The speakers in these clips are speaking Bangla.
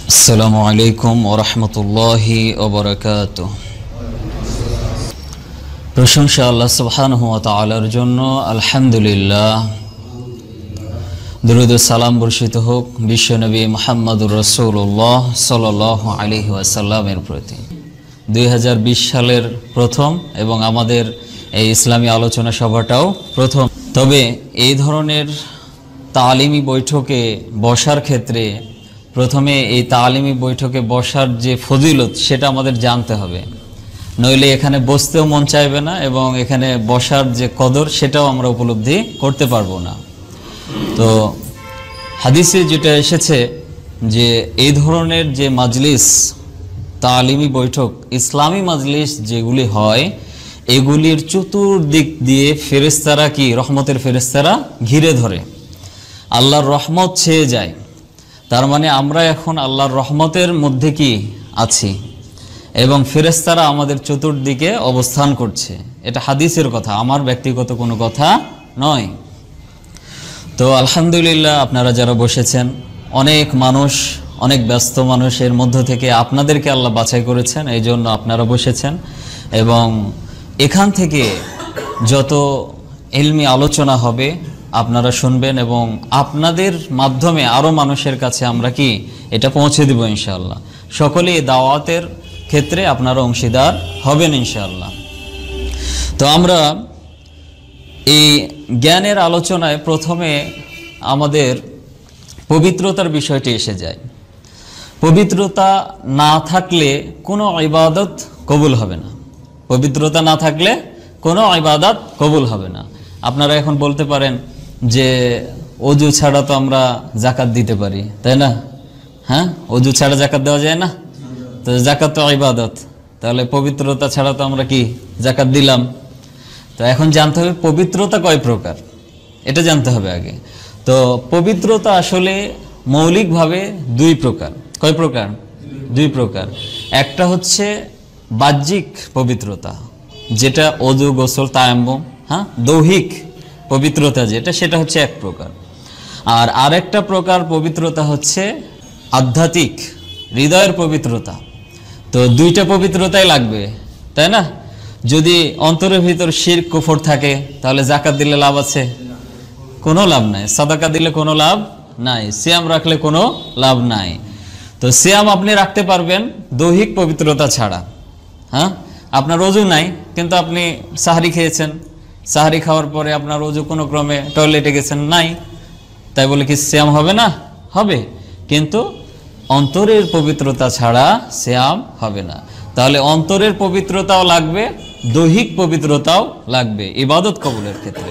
আসসালামু আলাইকুম ওয়া রাহমাতুল্লাহি ওয়া বারাকাতুহু। প্রশংসা আল্লাহ সুবহানাহু ওয়া তাআলার জন্য। আলহামদুলিল্লাহ, দরুদ ও সালাম বর্ষিত হোক বিশ্বনবী মুহাম্মদুর রাসূলুল্লাহ সাল্লাল্লাহু আলাইহি ওয়াসাল্লামের প্রতি। 2020 সালের প্রথম এবং আমাদের এই ইসলামী আলোচনা সভাটাও প্রথম। তবে এই ধরনের তালিমি বৈঠকে বসার ক্ষেত্রে প্রথমে এই তালিমি বৈঠকে বসার যে ফজিলত সেটা আমাদের জানতে হবে, নইলে এখানে বসতেও মন চাইবে না এবং এখানে বসার যে কদর সেটাও আমরা উপলব্ধি করতে পারবো না। তো হাদিসে যেটা এসেছে যে এই ধরনের যে মাজলিস, তালিমি বৈঠক, ইসলামী মাজলিস যেগুলি হয়, এগুলির চতুর্দিক দিয়ে ফেরেশতারা কি রহমতের ফেরেশতারা ঘিরে ধরে, আল্লাহর রহমত ছেয়ে যায়। তার মানে আমরা এখন আল্লাহর রহমতের মধ্যে কি আছি এবং ফেরেশতারা আমাদের চতুর্দিকে অবস্থান করছে। এটা হাদিসের কথা, আমার ব্যক্তিগত কোনো কথা নয়। তো আলহামদুলিল্লাহ, আপনারা যারা বসেছেন, অনেক মানুষ, অনেক ব্যস্ত মানুষের মধ্য থেকে আপনাদেরকে আল্লাহ বাছাই করেছেন, এই জন্য আপনারা বসেছেন এবং এখান থেকে যত ইলমি আলোচনা হবে আপনারা শুনবেন এবং আপনাদের মাধ্যমে আরও মানুষের কাছে আমরা কি এটা পৌঁছে দেব ইনশাআল্লাহ। সকলেই দাওয়াতের ক্ষেত্রে আপনারা অংশীদার হবেন ইনশাআল্লাহ। তো আমরা এই জ্ঞানের আলোচনায় প্রথমে আমাদের পবিত্রতার বিষয়টি এসে যায়। পবিত্রতা না থাকলে কোনো ইবাদত কবুল হবে না। পবিত্রতা না থাকলে কোনো ইবাদত কবুল হবে না। আপনারা এখন বলতে পারেন যে অজু ছাড়া তো আমরা যাকাত দিতে পারি, তাই না? হ্যাঁ, অজু ছাড়া যাকাত দেওয়া যায় না? তো যাকাত তো ইবাদত, তাহলে পবিত্রতা ছাড়া তো আমরা কি যাকাত দিলাম? তো এখন জানতে হবে পবিত্রতা কয় প্রকার, এটা জানতে হবে আগে। তো পবিত্রতা আসলে মৌলিকভাবে দুই প্রকার। কয় প্রকার? দুই প্রকার। একটা হচ্ছে বাহ্যিক পবিত্রতা, যেটা অজু, গোসল, তায়াম্মুম, হ্যাঁ, দৈহিক পবিত্রতা যেটা, সেটা হচ্ছে এক প্রকার। আর আরেকটা প্রকার পবিত্রতা হচ্ছে আধ্যাত্মিক, হৃদয়ের পবিত্রতা। তো দুইটা পবিত্রতাই লাগবে, তাই না? যদি অন্তরের ভিতর শিরক কুফর থাকে তাহলে যাকাত দিলে লাভ আছে? কোনো লাভ নাই। সাদাকা দিলে কোনো লাভ নাই। সিয়াম রাখলে কোনো লাভ নাই। তো সিয়াম আপনি রাখতে পারবেন দৈহিক পবিত্রতা ছাড়া। হ্যাঁ, আপনার অজু নাই কিন্তু আপনি সাহরি খেয়েছেন, সাহরি খাওয়ার পরে আপনার অজু কোনো ক্রমে টয়লেটে গেছেন, নাই, তাই বলে কি সিয়াম হবে না? হবে, কিন্তু অন্তরের পবিত্রতা ছাড়া সিয়াম হবে না। তাহলে অন্তরের পবিত্রতাও লাগবে, দৈহিক পবিত্রতাও লাগবে ইবাদত কবুলের ক্ষেত্রে।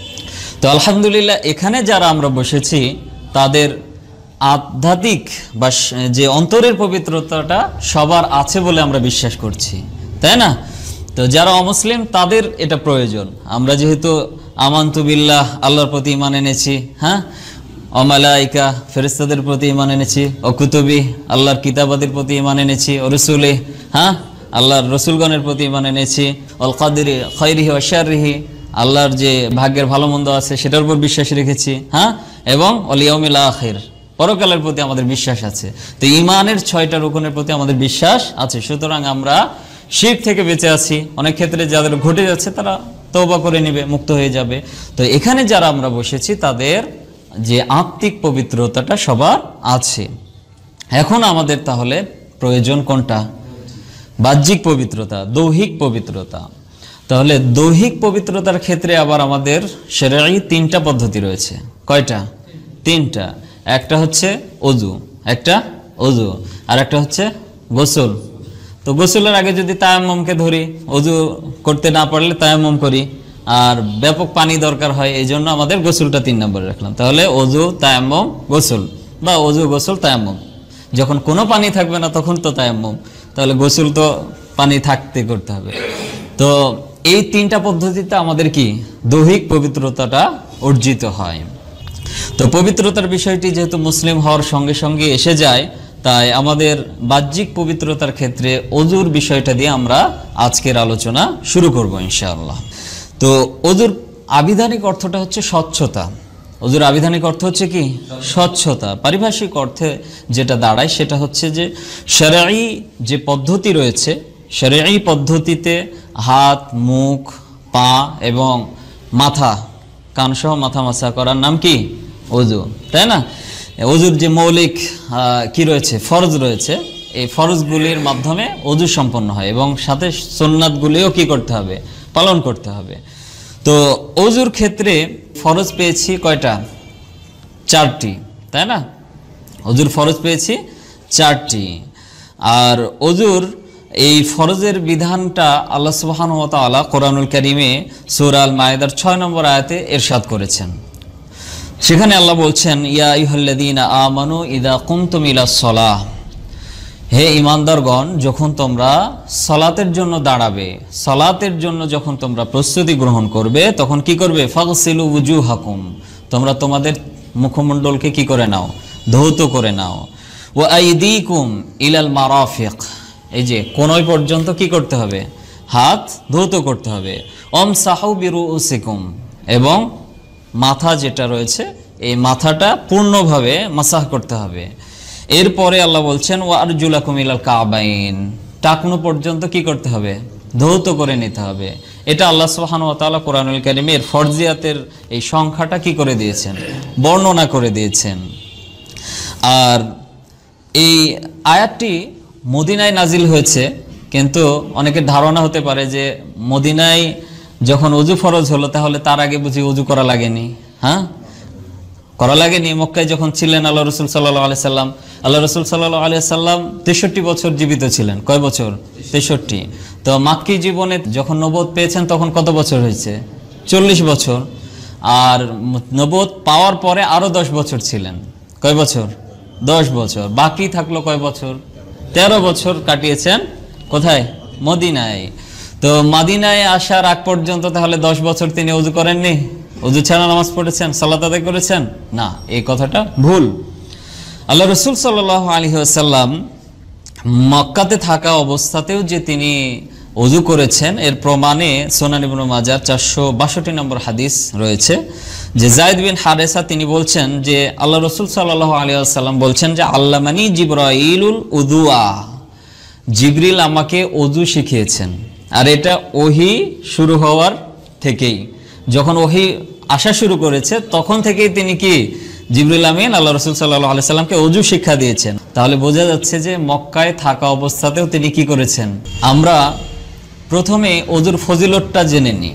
তো আলহামদুলিল্লাহ, এখানে যারা আমরা বসেছি তাদের আধ্যাত্মিক বা যে অন্তরের পবিত্রতাটা সবার আছে বলে আমরা বিশ্বাস করছি, তাই না? তো যারা অমুসলিম তাদের এটা প্রয়োজন। আমরা যেহেতু আমানতু বিল্লাহ, আল্লাহর প্রতি ঈমান এনেছি, হ্যাঁ, ও মালাইকা, ফেরেশতাদের প্রতি ঈমান এনেছি, ও কুতুবি, আল্লাহর কিতাবাদের প্রতি ঈমান এনেছি, ও রসুলি, হ্যাঁ, আল্লাহর রসুলগণের প্রতি ঈমান এনেছি, অল কাদিরি খায়রিহি ওয়া শাররিহি, আল্লাহর যে ভাগ্যের ভালো মন্দ আছে সেটার উপর বিশ্বাস রেখেছি, হ্যাঁ, এবং অল ইয়াউমিল আখির, পরকালের প্রতি আমাদের বিশ্বাস আছে। তো ঈমানের 6টা রুকনের প্রতি আমাদের বিশ্বাস আছে। সুতরাং আমরা শিরক থেকে বেঁচে আছি। অনেক ক্ষেত্রে যাদের ঘটে যাচ্ছে তারা তওবা করে নেবে, মুক্ত হয়ে যাবে। তো এখানে যারা আমরা বসেছি তাদের যে আত্মিক পবিত্রতাটা সবার আছে। এখন আমাদের তাহলে প্রয়োজন কোনটা? বাহ্যিক পবিত্রতা, দৈহিক পবিত্রতা। তাহলে দৈহিক পবিত্রতার ক্ষেত্রে আবার আমাদের শরঈ 3টা পদ্ধতি রয়েছে। কয়টা? 3টা। একটা হচ্ছে অজু, একটা অজু, আর একটা হচ্ছে গোসল। তো গোসলের আগে যদি তায়াম্মুমকে ধরি, অজু করতে না পারলে তায়াম্মুম করি, আর ব্যাপক পানি দরকার হয়, এই জন্য আমাদের গোসলটা 3 নম্বরে রাখলাম। তাহলে অজু, তায়াম্মুম, গোসল, বা অজু, গোসল, তায়াম্মুম। যখন কোনো পানি থাকবে না তখন তো তায়াম্মুম, তাহলে গোসল তো পানি থাকতে করতে হবে। তো এই 3টা পদ্ধতিতে আমাদের কি দৈহিক পবিত্রতাটা অর্জিত হয়। তো পবিত্রতার বিষয়টি যেহেতু মুসলিম হওয়ার সঙ্গে সঙ্গে এসে যায়, তাই আমাদের বাহ্যিক পবিত্রতার ক্ষেত্রে অজুর বিষয়টা দিয়ে আমরা আজকের আলোচনা শুরু করব ইনশাআল্লাহ। তো অজুর আবিধানিক অর্থটা হচ্ছে স্বচ্ছতা। অজুর আবিধানিক অর্থ হচ্ছে কি? স্বচ্ছতা। পারিভাষিক অর্থে যেটা দাঁড়ায় সেটা হচ্ছে যে শরঈ যে পদ্ধতি রয়েছে, শরঈ পদ্ধতিতে হাত, মুখ, পা এবং মাথা, কানসহ মাথা মাসা করার নাম কি? অজু, তাই না? অজুর যে মৌলিক কি রয়েছে, ফরজ রয়েছে, এই ফরজগুলির মাধ্যমে অজু সম্পন্ন হয় এবং সাথে সুন্নাতগুলিও কি করতে হবে? পালন করতে হবে। তো অজুর ক্ষেত্রে ফরজ পেয়েছি কয়টা? 4টি, তাই না? অজুর ফরজ পেয়েছি 4টি। আর অজুর এই ফরজের বিধানটা আল্লাহ সুবহানাহু ওয়া তাআলা কোরআনুল কারীমে সূরা আল মায়েদার 6 নম্বর আয়াতে ইরশাদ করেছেন। সেখানে আল্লাহ বলছেন, ইয়া আইয়ুহাল্লাযীনা আমানু ইযা কুমতুম ইলাস সালাহ, হে ঈমানদারগণ, যখন তোমরা সালাতের জন্য দাঁড়াবে, সালাতের জন্য যখন তোমরা প্রস্তুতি গ্রহণ করবে, তখন কি করবে? ফাগসিলু ওয়ুজুহাকুম, তোমরা তোমাদের মুখমণ্ডলকে কি করে নাও? ধৌত করে নাও। ওয়া আইদিকুম ইলাল মারাফিক, এই যে কোনই পর্যন্ত কি করতে হবে? হাত ধৌত করতে হবে। আমসাহু বিরুউসিকুম, এবং মাথা যেটা রয়েছে এই মাথাটা পূর্ণভাবে মাসাহ করতে হবে। এরপরে আল্লাহ বলছেন ওয়া আরজুলাকুম ইলাল কাবাইন, টাকনু পর্যন্ত কি করতে হবে? ধৌত করে নিতে হবে। এটা আল্লাহ সুবহানাহু ওয়া তাআলা কোরআনুল কারীমের ফরজিয়াতের এই সংখ্যাটা কি করে দিয়েছেন? বর্ণনা করে দিয়েছেন। আর এই আয়াতটি মদিনায় নাজিল হয়েছে, কিন্তু অনেকের ধারণা হতে পারে যে মদিনায় যখন অজু ফরজ হলো তাহলে তার আগে বুঝি অজু করা লাগেনি। হ্যাঁ, করা লাগেনি। মক্কায় যখন ছিলেন আল্লাহ রসুল সাল্লাল্লাহু আলাইহি সাল্লাম, আল্লাহ রসুল সাল্লাল্লাহু আলাইহি সাল্লাম 63 বছর জীবিত ছিলেন। কয় বছর? 63। তো মাক্কি জীবনে যখন নবুয়ত পেয়েছেন তখন কত বছর হয়েছে? 40 বছর। আর নবুয়ত পাওয়ার পরে আরো 10 বছর ছিলেন। কয় বছর? 10 বছর। বাকি থাকলো কয় বছর? 13 বছর কাটিয়েছেন কোথায়? মদিনায়। তো মদিনায় আসার আগ পর্যন্ত তাহলে 10 বছর তিনি ওযু করেননি? ওযু ছাড়া নামাজ পড়েছেন, সালাত আদায় করেছেন? না, এই কথাটা ভুল। আল্লাহ রাসূল সাল্লাল্লাহু আলাইহি ওয়াসাল্লাম মক্কাতে থাকা অবস্থাতেও যে তিনি ওযু করেছেন এর প্রমাণে সুনান ইবনে মাজাহ 462 নম্বর হাদিস রয়েছে যে যায়েদ বিন হারেসা তিনি বলছেন যে আল্লাহ রাসূল সাল্লাল্লাহু আলাইহি ওয়াসাল্লাম বলছেন যে আল্লামানি জিবরাইলুল উযুআ, জিবরিল আমাকে ওযু শিখিয়েছেন। আর এটা ওহী শুরু হওয়ার থেকেই, যখন ওহী আসা শুরু করেছে তখন থেকেই তিনি কি জিবরিল আমিন আল্লাহ রাসূল সাল্লাল্লাহু আলাইহি সাল্লামকে ওযু শিক্ষা দিয়েছেন। তাহলে বোঝা যাচ্ছে যে মক্কায় থাকা অবস্থাতেও তিনি কি করেছেন। আমরা প্রথমে ওযুর ফজিলতটা জেনে নিই।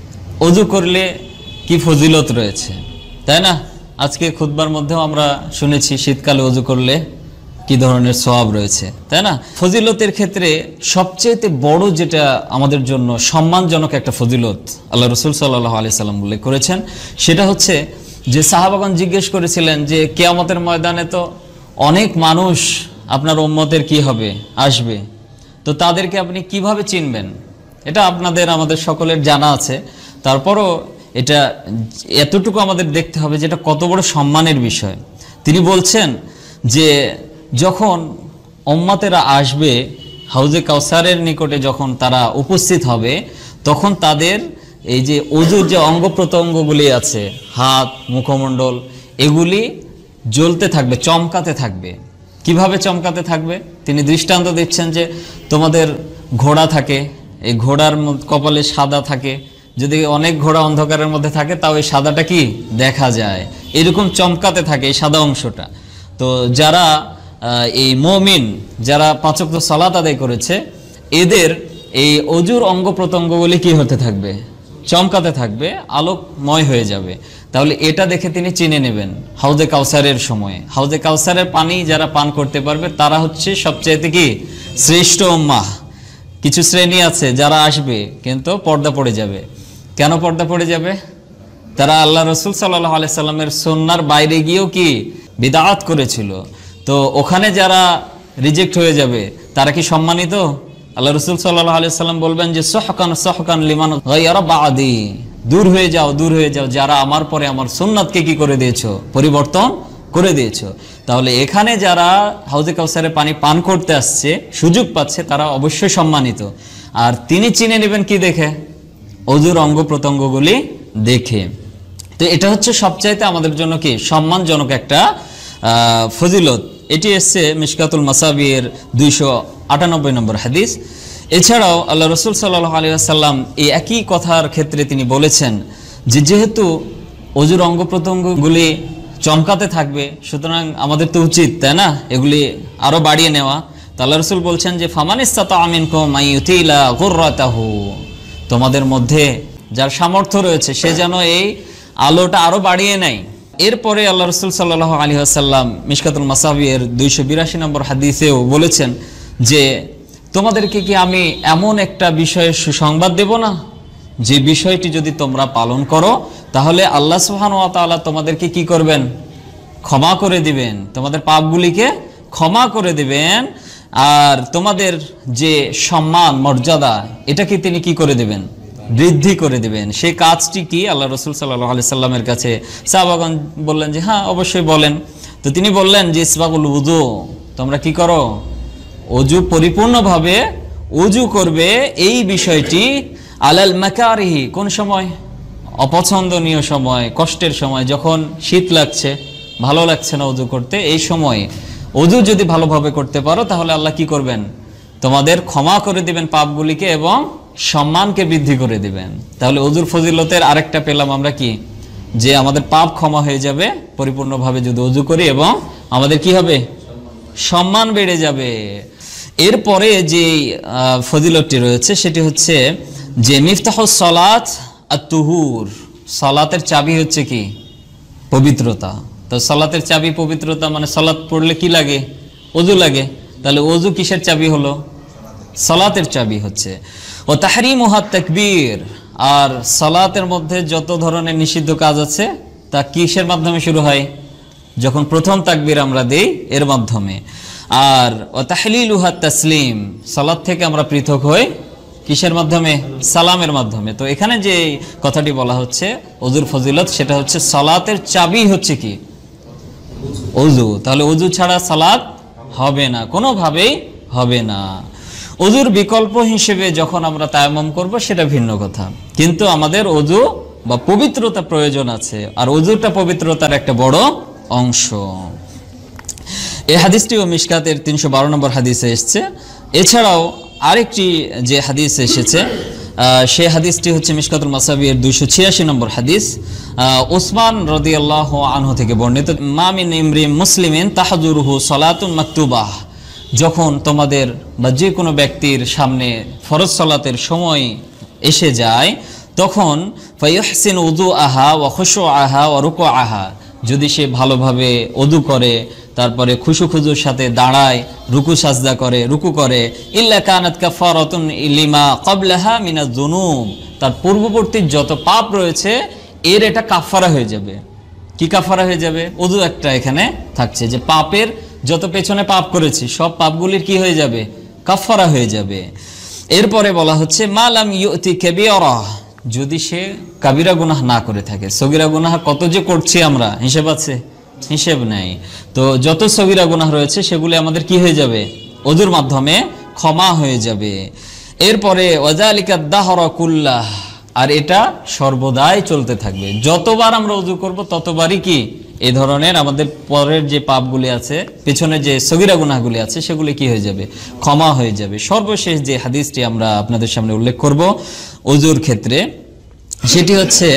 ওযু করলে কি ফজিলত রয়েছে, তাই না? আজকে খুতবার মধ্যেও আমরা শুনেছি শীতকালে ওযু করলে কি ধরনের সওয়াব রয়েছে, তাই না? ফজিলতের ক্ষেত্রে সবচেয়ে বড় যেটা আমাদের জন্য সম্মানজনক একটা ফজিলত আল্লাহ রাসূল সাল্লাল্লাহু আলাইহি সাল্লাম উল্লেখ করেছেন, সেটা হচ্ছে যে সাহাবাগণ জিজ্ঞেস করেছিলেন যে কিয়ামতের ময়দানে তো অনেক মানুষ আপনার উম্মতের কি হবে, আসবে, তো তাদেরকে আপনি কিভাবে চিনবেন? এটা আপনাদের আমাদের সকলের জানা আছে, তারপরও এটা এতটুকু আমাদের দেখতে হবে যেটা কত বড় সম্মানের বিষয়। তিনি বলছেন যে যখন উম্মতেরা আসবে হাউজে কাউসারের নিকটে, যখন তারা উপস্থিত হবে তখন তাদের এই যে ওযুর যে অঙ্গ প্রত্যঙ্গগুলি আছে, হাত, মুখমণ্ডল, এগুলি জ্বলতে থাকবে, চমকাতে থাকবে। কিভাবে চমকাতে থাকবে? তিনি দৃষ্টান্ত দিচ্ছেন যে তোমাদের ঘোড়া থাকে, এই ঘোড়ার কপালে সাদা থাকে, যদি অনেক ঘোড়া অন্ধকারের মধ্যে থাকে তাও এই সাদাটা কি দেখা যায়, এরকম চমকাতে থাকে এই সাদা অংশটা। তো যারা এই মুমিন, যারা 5 ওয়াক্ত সালাত আদায় করেছে, এদের এই ওযুর অঙ্গ প্রত্যঙ্গগুলি কি হতে থাকবে? চমকাতে থাকবে, আলোকময় হয়ে যাবে। তাহলে এটা দেখে তিনি চিনে নেবেন হাউজে কাউসারের সময়ে। হাউজে কাউসারের পানি যারা পান করতে পারবে তারা হচ্ছে সবচাইতে কি শ্রেষ্ঠ উম্মাহ। কিছু শ্রেণী আছে যারা আসবে কিন্তু পর্দা পড়ে যাবে। কেন পর্দা পড়ে যাবে? তারা আল্লাহ রাসূল সাল্লাল্লাহু আলাইহি সাল্লামের সুন্নাহর বাইরে গিয়েও কি বিদআত করেছিল। তো ওখানে যারা রিজেক্ট হয়ে যাবে তারা কি সম্মানিত? আল্লাহ রাসূল সাল্লাল্লাহু আলাইহি সাল্লাম বলবেন যে সুহকান সুহকান লিমান গায়রা বাদি, দূর হয়ে যাও, দূর হয়ে যাও যারা আমার পরে আমার সুন্নাতকে কি করে দিয়েছো, পরিবর্তন করে দিয়েছো। তাহলে এখানে যারা হাউজে কাউসারে পানি পান করতে আসছে, সুযোগ পাচ্ছে, তারা অবশ্যই সম্মানিত। আর তিনি চিনে নেবেন কি দেখে? ওযুর অঙ্গ প্রত্যঙ্গগুলি দেখে। তো এটা হচ্ছে সবচাইতে আমাদের জন্য কি সম্মানজনক একটা ফজিলত। এটি এসছে মিশকাতুল মাসাবির 298 নম্বর হাদিস। এছাড়াও আল্লাহ রসুল সাল্লাল্লাহু আলাইহি ওয়াসাল্লাম এই একই কথার ক্ষেত্রে তিনি বলেছেন যে যেহেতু অজুর অঙ্গ প্রত্যঙ্গগুলি চমকাতে থাকবে, সুতরাং আমাদের তো উচিত, তাই না, এগুলি আরো বাড়িয়ে নেওয়া। তো আল্লাহ রসুল বলছেন যে ফামান ইসতাতা মিনকুম আন ইউতিলা গুররাতাহু, তোমাদের মধ্যে যার সামর্থ্য রয়েছে সে যেন এই আলোটা আরো বাড়িয়ে নেয়। এরপরে আল্লাহ রসুল সাল্লাল্লাহু আলাইহি ওয়াসাল্লাম মিশকাতুল মাসাবির 282 নম্বর হাদিসেও বলেছেন যে তোমাদেরকে কি আমি এমন একটা বিষয়ের সুসংবাদ দেব না, যে বিষয়টি যদি তোমরা পালন করো তাহলে আল্লাহ সুবহানাহু ওয়া তাআলা তোমাদেরকে কি করবেন, ক্ষমা করে দিবেন, তোমাদের পাপগুলিকে ক্ষমা করে দিবেন, আর তোমাদের যে সম্মান মর্যাদা এটাকে তিনি কি করে দিবেন, বৃদ্ধি করে দিবেন। সেই কাজটি কি? আল্লাহ রসুল সাল্লাল্লাহু আলাইহি সাল্লামের কাছে সাহাবাগণ বললেন যে হ্যাঁ অবশ্যই বলেন। তো তিনি বললেন যে ইসবাগুল উযু, তোমরা কি করো, অজু পরিপূর্ণভাবে অজু করবে। এই বিষয়টি আলাল মাকারিহি, কোন সময়? অপছন্দনীয় সময়, কষ্টের সময়, যখন শীত লাগছে, ভালো লাগছে না অজু করতে, এই সময় অজু যদি ভালোভাবে করতে পারো তাহলে আল্লাহ কি করবেন, তোমাদের ক্ষমা করে দিবেন পাপগুলিকে এবং সম্মানকে বৃদ্ধি করে দিবেন। তাহলে অজুর ফজিলতের আরেকটা পেলাম আমরা কি, যে আমাদের পাপ ক্ষমা হয়ে যাবে পরিপূর্ণভাবে যদি অজু করি, এবং আমাদের কি হবে, সম্মান বেড়ে যাবে। এরপরে যে ফজিলতটি রয়েছে সেটি হচ্ছে যে মিফতাহুস সালাত আত-তুহুর, সালাতের চাবি হচ্ছে কি, পবিত্রতা। তো সালাতের চাবি পবিত্রতা, মানে সালাত পড়লে কি লাগে, অজু লাগে। তাহলে অজু কিসের চাবি হলো, সালাতের চাবি হচ্ছে। ও তাহরিমুহা তাকবীর, আর সালাতের মধ্যে যত ধরনের নিষিদ্ধ কাজ আছে তা কিসের মাধ্যমে শুরু হয়, যখন প্রথম তাকবীর আমরা দেই এর মাধ্যমে। আর ও তাহলিলুহা তাসলিম, সালাত থেকে আমরা পৃথক হই কিসের মাধ্যমে, সালামের মাধ্যমে। তো এখানে যে কথাটি বলা হচ্ছে অজুর ফজিলত, সেটা হচ্ছে সালাতের চাবি হচ্ছে কি, অজু। তাহলে অজু ছাড়া সালাত হবে না, কোনোভাবেই হবে না। অজুর বিকল্প হিসেবে যখন আমরা তায়াম্মুম করব সেটা ভিন্ন কথা, কিন্তু আমাদের অজু বা পবিত্রতা প্রয়োজন আছে, আর অজুটা পবিত্রতার একটা বড় অংশ। এই হাদিসটিও মিশকাতের 312 নম্বর হাদিসে এসেছে। এছাড়াও আরেকটি যে হাদিস এসেছে সেই হাদিসটি হচ্ছে মিশকাতুল মাসাবির 286 নম্বর হাদিস। উসমান রাদিয়াল্লাহু আনহু থেকে বর্ণিত, মা মিন ইমরিন মুসলিমিন তাহজুরুহু সালাতুন মাকতুবাহ, যখন তোমাদের বা যে কোনো ব্যক্তির সামনে ফরজ সালাতের সময় এসে যায় তখন ফায়ুহসিন উযুআহা ওয়া খুশুআহা ওয়া রুকুআহা, যদি সে ভালোভাবে ওযু করে, তারপরে খুশুখুজুর সাথে দাঁড়ায়, রুকু সাজদা করে, রুকু করে, ইল্লা কানাত কাফারাতুন লিমা ক্বাবলাহা মিনাজ যুনুব, তার পূর্ববর্তী যত পাপ রয়েছে এর এটা কাফারা হয়ে যাবে। কি কাফারা হয়ে যাবে? ওযু একটা এখানে থাকছে যে পাপের যত পেছনে পাপ করেছি সব পাপগুলির কি হয়ে যাবে, কাফারা হয়ে যাবে। এরপরে বলা হচ্ছে মালাম ইউতি কাবীরা, যদি সে কাবিরা গুনাহ না করে থাকে। সগীরা গুনাহ কত যে করছি আমরা, হিসাব আছে? হিসেব নেই। তো যত সগীরা গুনাহ রয়েছে সেগুলি আমাদের কি হয়ে যাবে, ওযুর মাধ্যমে ক্ষমা হয়ে যাবে। এরপরে ওয়াজালিকা দাহরা কুল্লাহ, আর এটা সর্বদাই চলতে থাকবে। যতবার আমরা ওযু করব ততবারই কি এই ধরনের আমাদের পরের যে পাপগুলি আছে, পেছনের যে সগীরা গুনাহগুলি আছে সেগুলি কি হয়ে যাবে, ক্ষমা হয়ে যাবে। সর্বশেষ যে হাদিসটি আমরা আপনাদের সামনে উল্লেখ করব ওযুর ক্ষেত্রে, সেটি হচ্ছে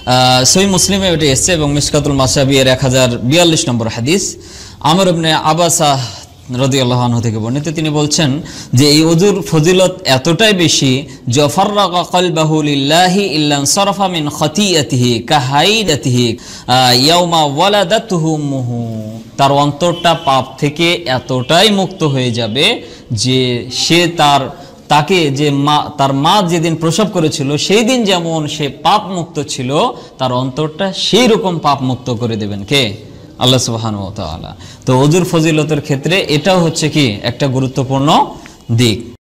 সহিহ মুসলিমে এটি এসেছে এবং মিশকাতুল মাসাবির 1042 নম্বর হাদিস। আমর ইবনে আবাসা রাদিয়াল্লাহু আনহু থেকে বর্ণিত, তিনি বলছেন যে এই ওযুর ফজিলত এতটাই বেশি, জাফাররাকা কলবাহু লিল্লাহি ইল্লা সারাফা মিন খাতিয়াতিহি কাহাইদাতিহি ইয়াউমা ওয়ালাদাতুহু উম্মুহু, তার অন্তরটা পাপ থেকে এতটাই মুক্ত হয়ে যাবে যে সে তাকে যে তার মা যেদিন প্রসব করেছিল সেই দিন যেমন সে পাপ মুক্ত ছিল, তার অন্তরটা সেই রকম পাপ মুক্ত করে দেবেন কে, আল্লাহ সুবহানাহু ওয়া তাআলা। তো ওযুর ফজিলতের ক্ষেত্রে এটাও হচ্ছে কি একটা গুরুত্বপূর্ণ দিক।